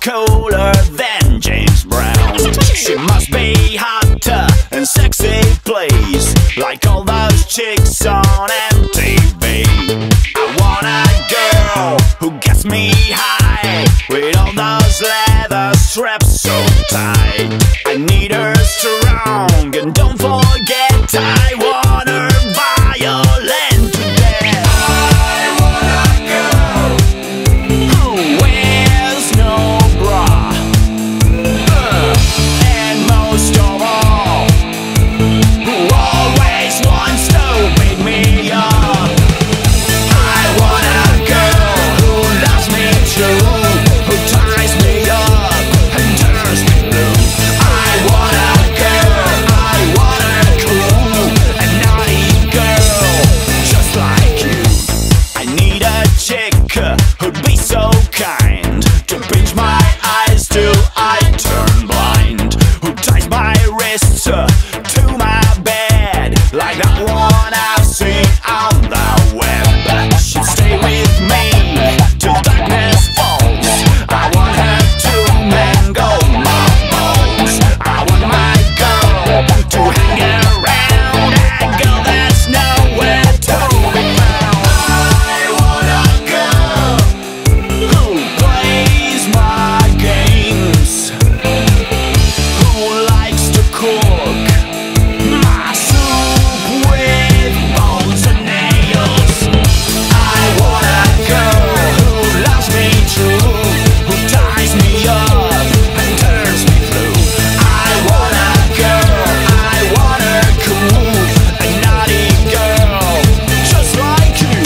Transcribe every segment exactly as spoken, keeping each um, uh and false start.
cooler than James Brown. She must be hotter and sexy, please, like all those chicks on M T V. I want a girl who gets me high, with all those leather straps so tight. I need her strong, and don't forget I want her violent to death. I want a girl who wears no bra, uh, and most of all, who always wants to beat me up. I want a girl who loves me true, who ties me up and turns me blue. I want a girl, I want a cool and naughty girl, just like you. I need a chick who'd be so kind to pinch my eyes till I turn blind, who ties my wrists uh, to my bed like that one I've seen on the web. She'd stay with me till darkness falls. I want her to mango my balls. I want my girl to hang around, a girl that's nowhere to be found. I want a girl who plays my games, who likes to cook my soup with bones and nails. I want a girl who loves me true, who ties me up and turns me blue. I want a girl, I want her cool, a naughty girl, just like you.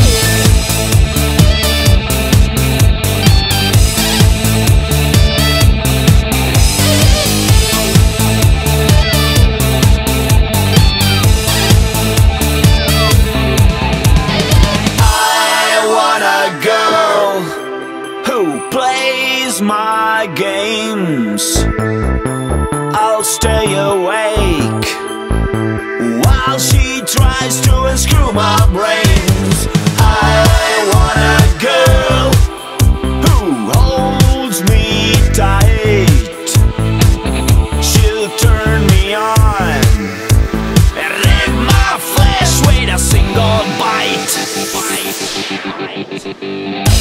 I want a girl who plays my games. I'll stay awake while she tries to unscrew my brains. I want a girl who holds me tight. She'll turn me on and rip my flesh with a single bite. Bite, bite.